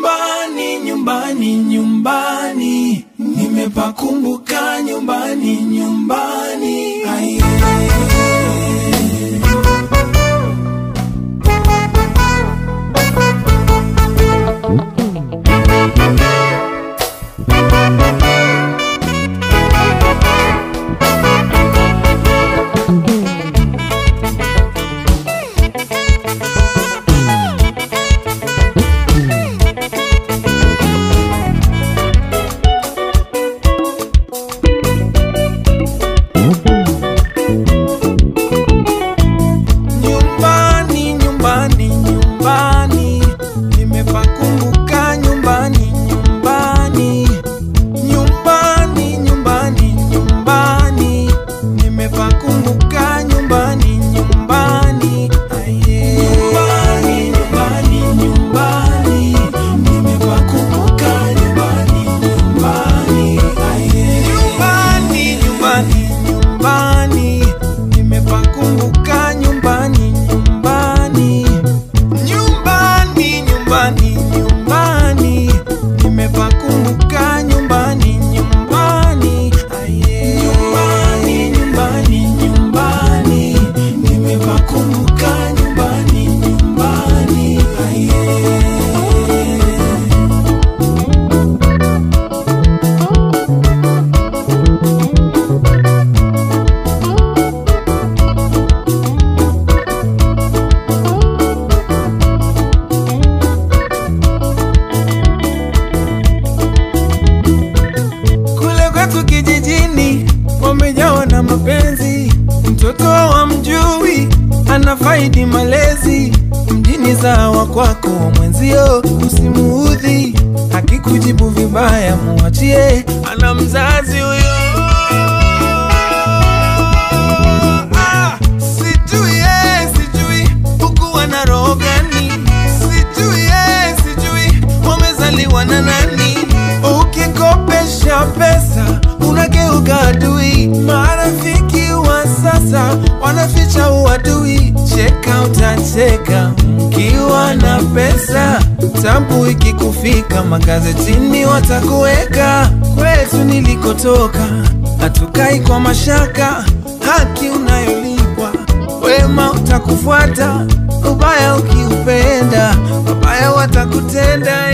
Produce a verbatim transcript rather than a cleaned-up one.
Nyumbani, nyumbani, nyumbani, nimepakumbuka nyumbani, nyumbani. Aye. Mtoto wa mjui anafaidi malezi, mjini zawa kwako mwenzio usimuudhi, hakikujibu vibaya muachie, ana mzazi huyo. Ah, sijui eh, sijui ukuwa na roho gani, sijui eh, sijui wamezaliwa na nani. Ukikopesha pesa unageuka adui, marafiki wa sasa wanaficha uadui. Cheka utacheka mkiwa na pesa, tabu ikikufika magazetini watakuweka. Kwetu nilikotoka hatukai kwa mashaka, haki unayolipwa wema utakufuata, ubaya ukiupenda wabaya watakutenda.